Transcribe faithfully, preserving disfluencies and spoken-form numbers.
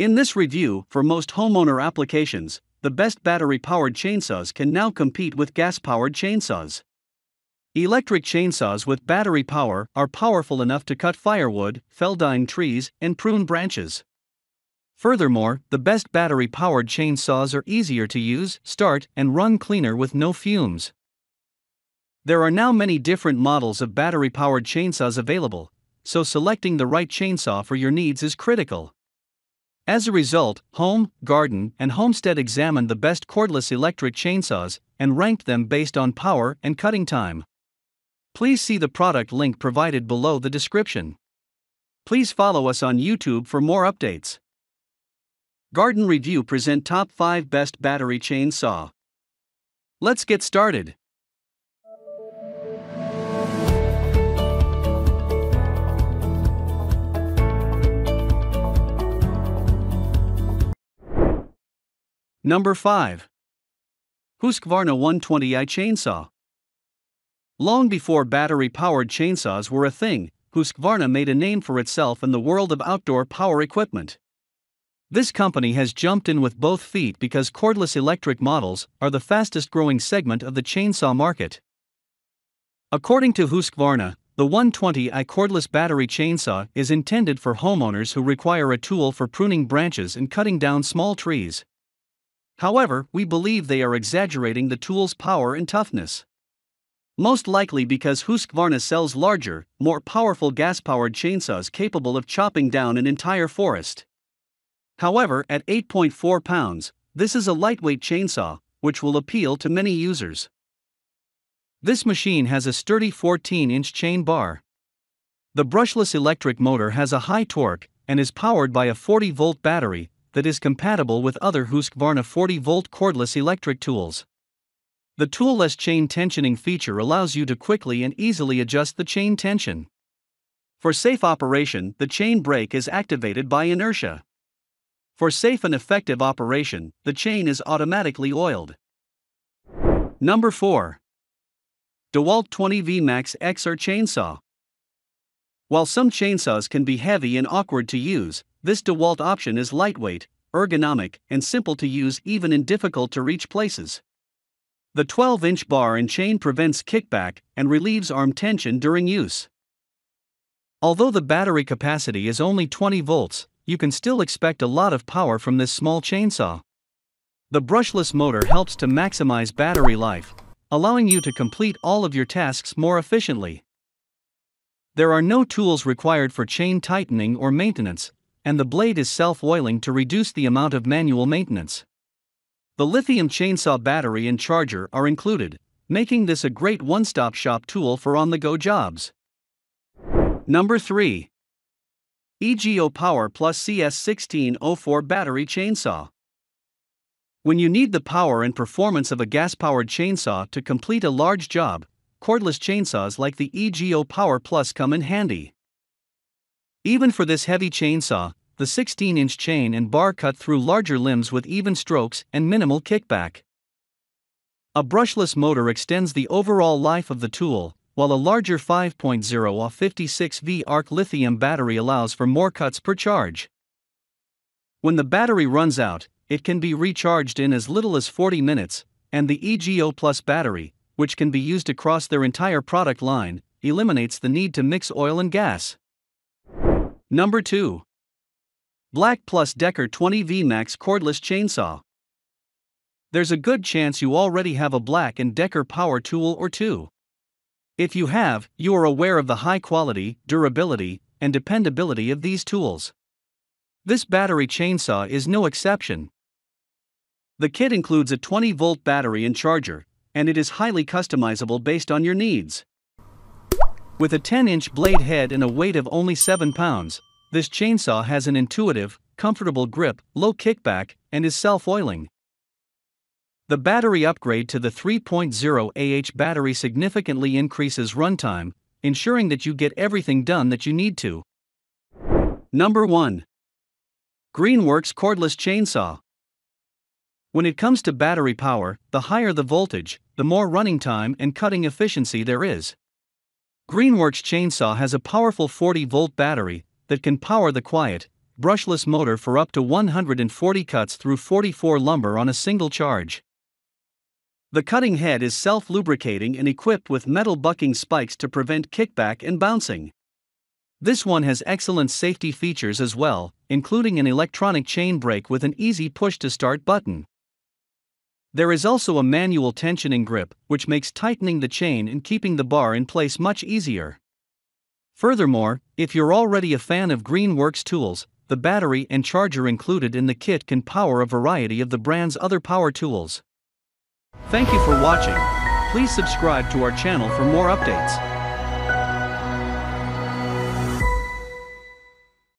In this review, for most homeowner applications, the best battery-powered chainsaws can now compete with gas-powered chainsaws. Electric chainsaws with battery power are powerful enough to cut firewood, fell dying trees, and prune branches. Furthermore, the best battery-powered chainsaws are easier to use, start, and run cleaner with no fumes. There are now many different models of battery-powered chainsaws available, so selecting the right chainsaw for your needs is critical. As a result, Home, Garden, and Homestead examined the best cordless electric chainsaws and ranked them based on power and cutting time. Please see the product link provided below the description. Please follow us on YouTube for more updates. Garden Review present Top five Best Battery Chainsaw. Let's get started. Number five. Husqvarna one twenty i Chainsaw. Long before battery-powered chainsaws were a thing, Husqvarna made a name for itself in the world of outdoor power equipment. This company has jumped in with both feet because cordless electric models are the fastest-growing segment of the chainsaw market. According to Husqvarna, the one twenty i cordless battery chainsaw is intended for homeowners who require a tool for pruning branches and cutting down small trees. However, we believe they are exaggerating the tool's power and toughness. Most likely because Husqvarna sells larger, more powerful gas-powered chainsaws capable of chopping down an entire forest. However, at eight point four pounds, this is a lightweight chainsaw, which will appeal to many users. This machine has a sturdy fourteen inch chain bar. The brushless electric motor has a high torque and is powered by a forty volt battery that is compatible with other Husqvarna forty volt cordless electric tools. The toolless chain tensioning feature allows you to quickly and easily adjust the chain tension. For safe operation, the chain brake is activated by inertia. For safe and effective operation, the chain is automatically oiled. Number four. DEWALT twenty V Max X R Chainsaw. While some chainsaws can be heavy and awkward to use, this DEWALT option is lightweight, ergonomic, and simple to use even in difficult-to-reach places. The twelve inch bar and chain prevents kickback and relieves arm tension during use. Although the battery capacity is only twenty volts, you can still expect a lot of power from this small chainsaw. The brushless motor helps to maximize battery life, allowing you to complete all of your tasks more efficiently. There are no tools required for chain tightening or maintenance, and the blade is self-oiling to reduce the amount of manual maintenance. The lithium chainsaw battery and charger are included, making this a great one-stop shop tool for on-the-go jobs. Number three. E G O Power Plus C S sixteen oh four Battery Chainsaw. When you need the power and performance of a gas-powered chainsaw to complete a large job, cordless chainsaws like the E G O Power Plus come in handy. Even for this heavy chainsaw, the sixteen inch chain and bar cut through larger limbs with even strokes and minimal kickback. A brushless motor extends the overall life of the tool, while a larger five point oh fifty-six volt arc lithium battery allows for more cuts per charge. When the battery runs out, it can be recharged in as little as forty minutes, and the E G O Plus battery, which can be used across their entire product line, eliminates the need to mix oil and gas. Number two. BLACK+DECKER twenty V Max Cordless Chainsaw. There's a good chance you already have a Black and Decker power tool or two. If you have, you are aware of the high quality, durability, and dependability of these tools. This battery chainsaw is no exception. The kit includes a twenty volt battery and charger, and it is highly customizable based on your needs. With a ten inch blade head and a weight of only seven pounds, this chainsaw has an intuitive, comfortable grip, low kickback, and is self-oiling. The battery upgrade to the three point oh amp hour battery significantly increases runtime, ensuring that you get everything done that you need to. Number one. Greenworks Cordless Chainsaw. When it comes to battery power, the higher the voltage, the more running time and cutting efficiency there is. Greenworks chainsaw has a powerful forty volt battery that can power the quiet, brushless motor for up to one hundred forty cuts through forty-four lumber on a single charge. The cutting head is self-lubricating and equipped with metal bucking spikes to prevent kickback and bouncing. This one has excellent safety features as well, including an electronic chain brake with an easy push-to-start button. There is also a manual tensioning grip, which makes tightening the chain and keeping the bar in place much easier. Furthermore, if you're already a fan of Greenworks tools, the battery and charger included in the kit can power a variety of the brand's other power tools. Thank you for watching. Please subscribe to our channel for more updates.